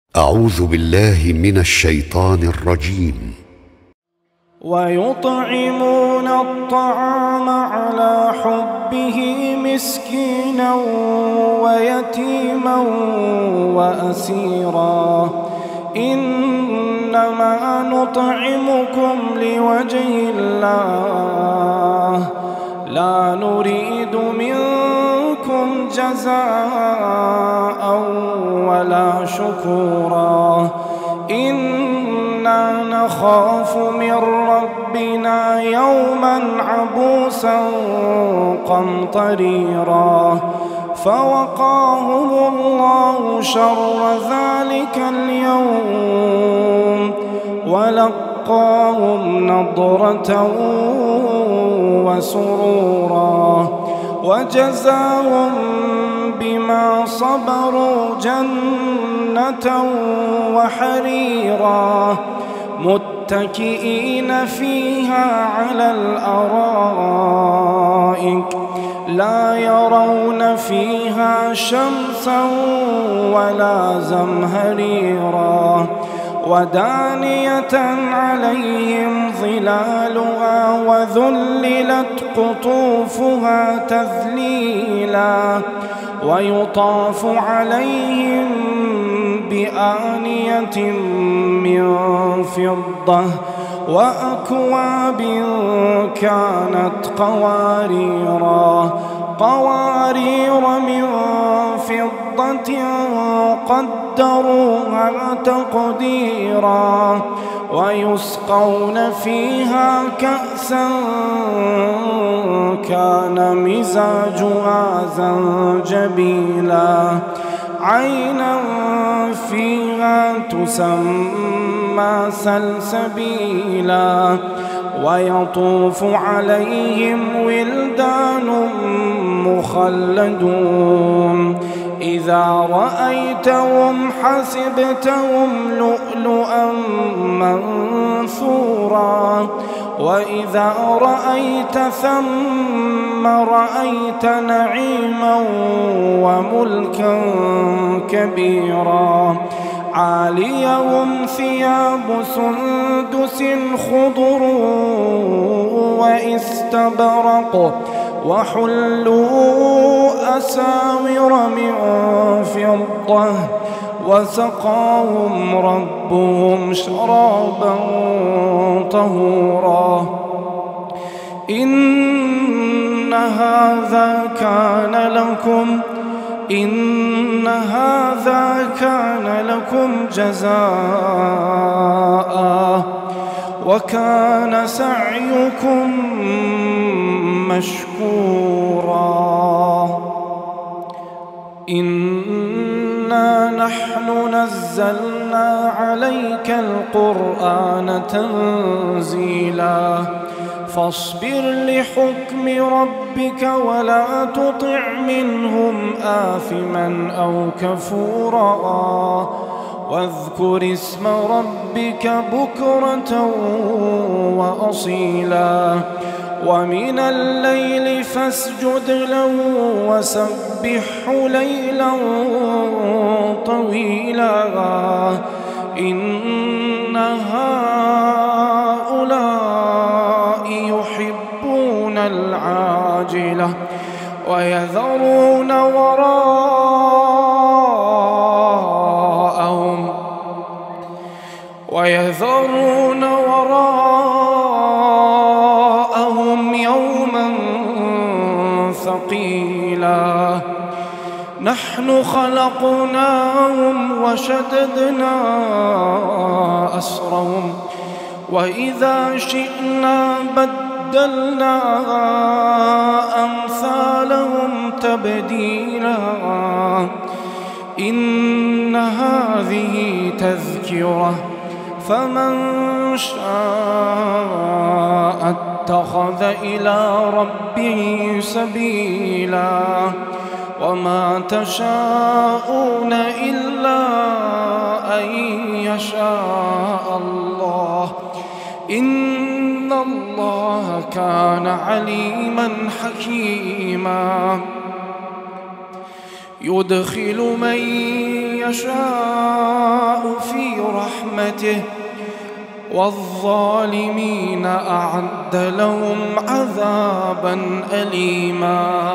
أعوذ بالله من الشيطان الرجيم. ويطعمون الطعام على حبه مسكينا ويتيما وأسيرا إنما نطعمكم لوجه الله لا نريد منكم جزاء ولا شكورا إنا نخاف من ربنا يوما عبوسا قمطريرا فوقاهم الله شر ذلك اليوم ولقاهم نضرة وسرورا وجزاهم بما صبروا جنة وحريرا متكئين فيها على الأرائك لا يرون فيها شمسا ولا زمهريرا ودانية عليهم ظلالها وذللت قطوفها تذليلا ويطاف عليهم بآنية من فضة وأكواب كانت قوارير من فضة قدروها تقديرا ويسقون فيها كأسا كان مزاجها زنجبيلا عينا فيها تسمى سلسبيلا ويطوف عليهم ولدان مخلدون إذا رأيتهم حسبتهم لؤلؤا منثورا وإذا رأيت ثم رأيت نعيما وملكا كبيرا عاليهم ثياب سندس خضر واستبرق وحلوا أساور من فضة وسقاهم ربهم شرابا طهورا إن هذا كان لكم جزاء وكان سعيكم مشكورا إنا نحن نزلنا عليك القرآن تنزيلا فاصبر لحكم ربك ولا تطع منهم آثما أو كفورا واذكر اسم ربك بكرة وأصيلا ومن الليل فاسجد له وسبحه ليلا طويلا إن هؤلاء يحبون العاجلة ويذرون وراءهم يوما ثقيلا نحن خلقناهم وشددنا أسرهم وإذا شئنا بدلنا أمثالهم تبديلا إن هذه تذكرة فمن شاء اتخذ إلى ربه سبيلا وما تشاءون إلا أن يشاء الله إن الله كان عليما حكيما يدخل من يشاء في رحمته، والظالمين أعد لهم عذابا أليما.